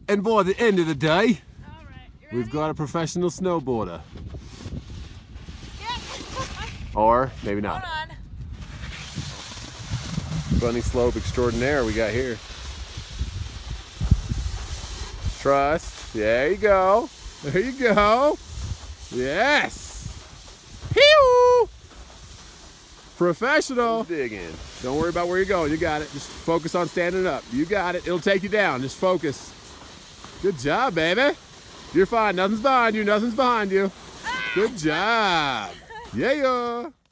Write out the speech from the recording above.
And by the end of the day, we've got a professional snowboarder. Or maybe not. Hold on. Bunny slope extraordinaire we got here. Trust. There you go. There you go. Yes. Pew! Professional. Dig in. Don't worry about where you're going. You got it. Just focus on standing up. You got it. It'll take you down. Just focus. Good job, baby. You're fine. Nothing's behind you. Nothing's behind you. Good job. Yeah.